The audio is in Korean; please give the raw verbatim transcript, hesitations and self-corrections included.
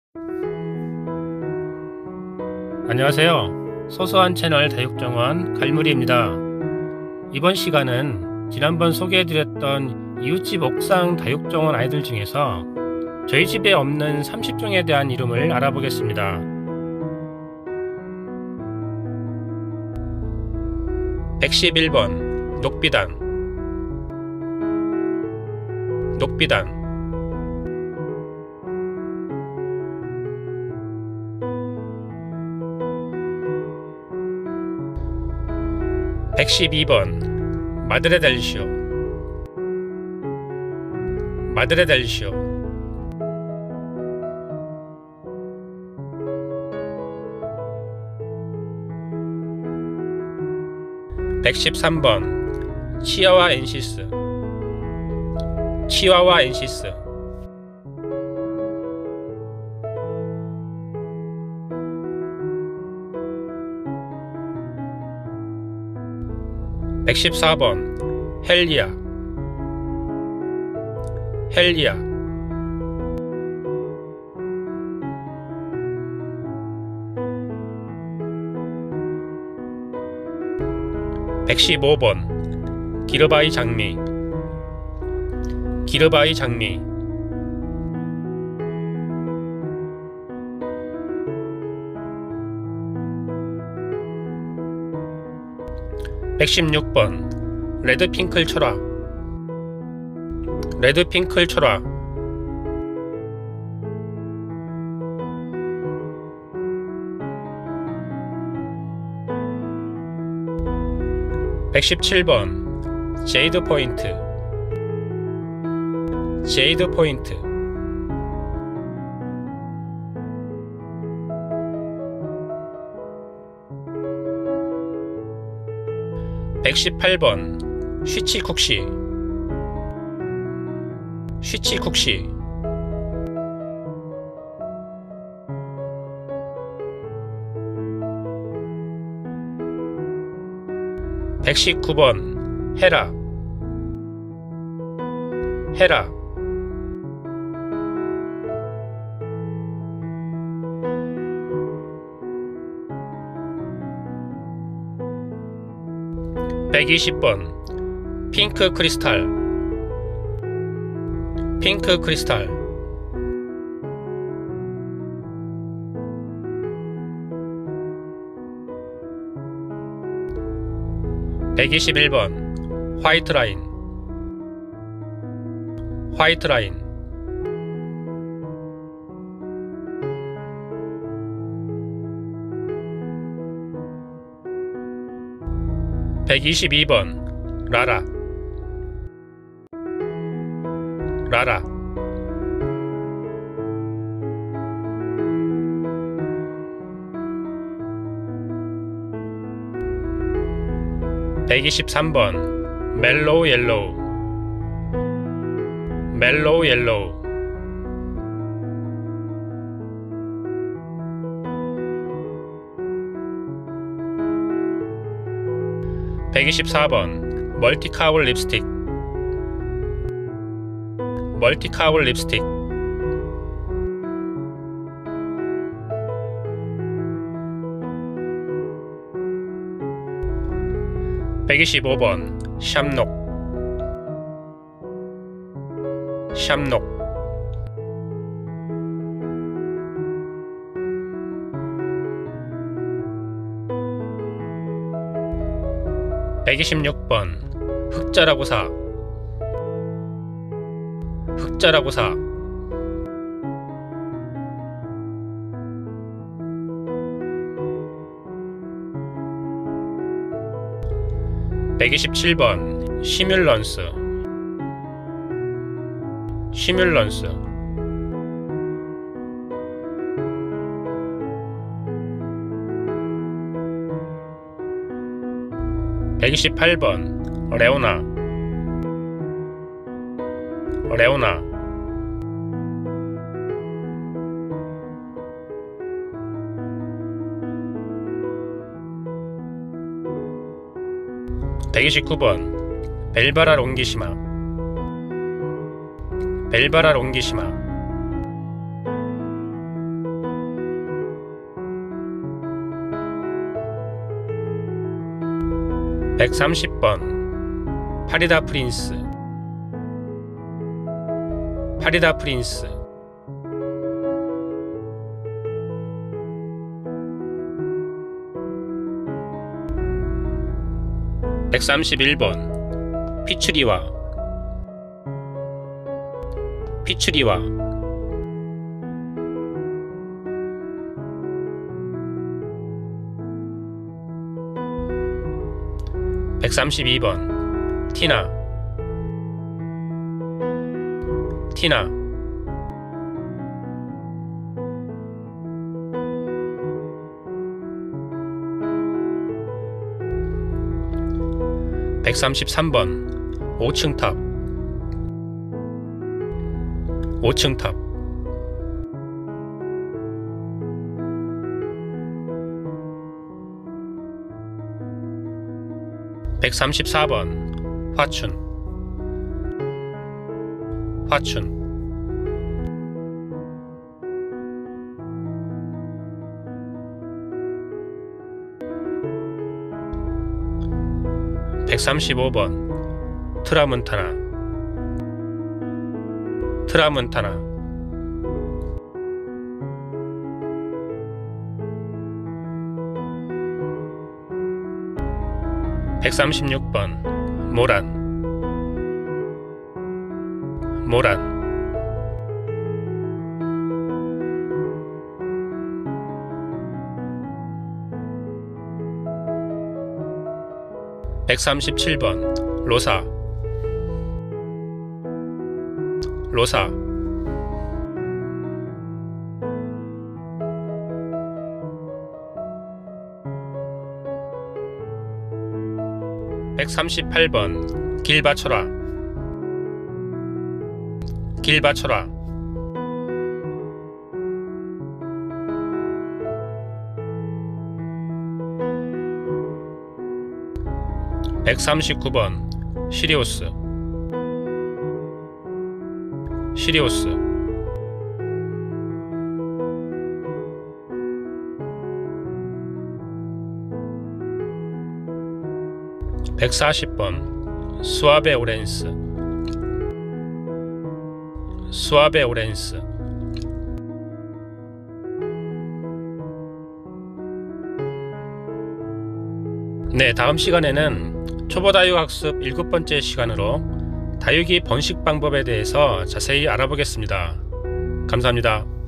안녕하세요. 소소한 채널 다육정원 갈무리입니다. 이번 시간은 지난번 소개해드렸던 이웃집 옥상 다육정원 아이들 중에서 저희 집에 없는 삼십 종에 대한 이름을 알아보겠습니다. 백십일 번 녹비단 녹비단 백십이 번 마드레델시오 마드레델시오 백십삼 번 치아와 엔시스 치와와 엔시스 백십사 번 헬리아 헬리아 백십오 번 기르바이 장미 기르바이 장미 백십육 번 레드핑클 철화 레드핑클 철화 백십칠 번 제이드 포인트 제이드 포인트 백십팔 번 쉬치쿡시 쉬치쿡시 백십구 번 헤라 헤라 백이십 번 핑크 크리스탈 핑크 크리스탈 백이십일 번 화이트 라인 화이트 라인 백이십이 번 라라 라라 백이십삼 번 멜로우 옐로우 멜로우 옐로우 백이십사 번 멀티카울 립스틱 멀티카울 립스틱 백이십오 번 샴록 샴록 백이십육 번 흑자라고사 흑자라고사 백이십칠 번 시뮬런스 시뮬런스 백이십팔 번 레오나 레오나 백이십구 번 벨바라 롱기시마 벨바라 롱기시마 백삼십 번 파리다 프린스 파리다 프린스 백삼십일 번 피츄리와 피츄리와 백삼십이 번 티나 티나 백삼십삼 번 오 층 탑 오 층 탑 백삼십사 번 화춘 화춘 백삼십오 번 트라문타나 트라문타나 백삼십육 번 모란 모란 백삼십칠 번 로사 로사 백삼십팔 번 길 받쳐라 길 받쳐라 백삼십구 번 시리우스 시리우스 백사십 번 수아베 오렌스 수아베 오렌스 네, 다음 시간에는 초보 다육 학습 일곱 번째 시간으로 다육이 번식 방법에 대해서 자세히 알아보겠습니다. 감사합니다.